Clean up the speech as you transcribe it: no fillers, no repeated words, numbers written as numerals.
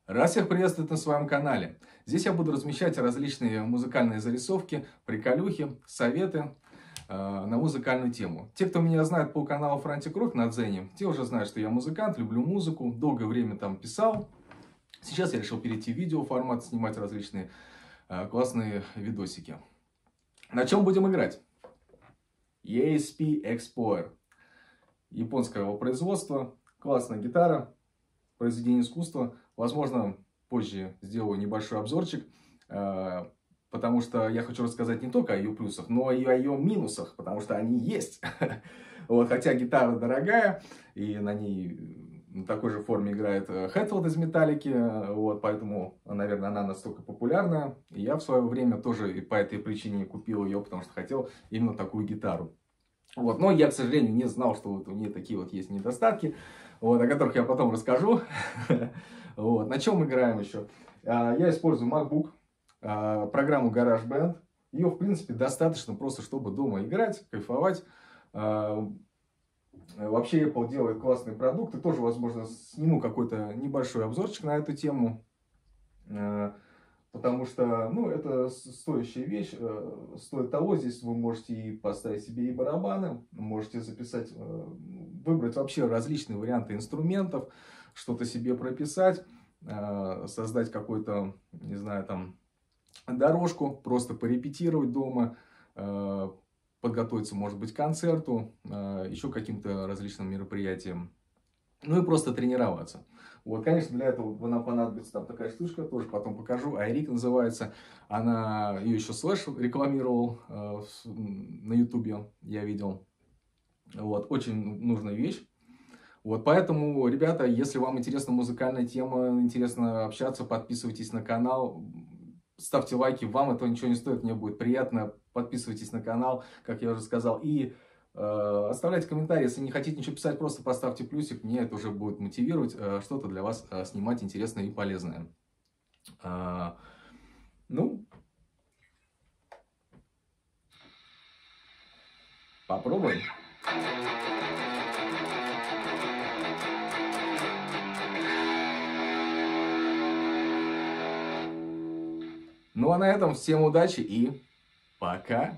Рад всех приветствовать на своем канале. Здесь я буду размещать различные музыкальные зарисовки, приколюхи, советы на музыкальную тему. Те, кто меня знает по каналу Frantic Rock на Дзене, те уже знают, что я музыкант, люблю музыку, долгое время там писал. Сейчас я решил перейти в видеоформат, снимать различные классные видосики. На чем будем играть? ESP Explorer. Японского производства, классная гитара, произведение искусства. Возможно, позже сделаю небольшой обзорчик, потому что я хочу рассказать не только о ее плюсах, но и о ее минусах, потому что они есть. Вот, хотя гитара дорогая, и на ней на такой же форме играет Хэтфилд из Металлики, вот, поэтому, наверное, она настолько популярна. И я в свое время тоже и по этой причине купил ее, потому что хотел именно такую гитару. Вот, но я, к сожалению, не знал, что вот у нее такие вот есть недостатки, вот, о которых я потом расскажу. Вот, на чем играем еще? Я использую MacBook, программу GarageBand. Ее, в принципе, достаточно просто, чтобы дома играть, кайфовать. Вообще, Apple делает классные продукты. Тоже, возможно, сниму какой-то небольшой обзорчик на эту тему. Потому что, ну, это стоящая вещь, стоит того. Здесь вы можете и поставить себе и барабаны, можете записать, выбрать вообще различные варианты инструментов, что-то себе прописать, создать какой-то, не знаю, там, дорожку, просто порепетировать дома, подготовиться, может быть, к концерту, еще к каким-то различным мероприятиям. Ну и просто тренироваться. Вот, конечно, для этого нам понадобится там такая штучка, тоже потом покажу. iRig называется. Она, ее еще Slash рекламировал на YouTube, я видел. Вот, очень нужная вещь. Вот, поэтому, ребята, если вам интересна музыкальная тема, интересно общаться, подписывайтесь на канал, ставьте лайки, вам этого ничего не стоит, мне будет приятно. Подписывайтесь на канал, как я уже сказал, и оставляйте комментарии. Если не хотите ничего писать, просто поставьте плюсик. Мне это уже будет мотивировать что-то для вас снимать интересное и полезное. Ну, попробуем. Ну а на этом всем удачи и пока!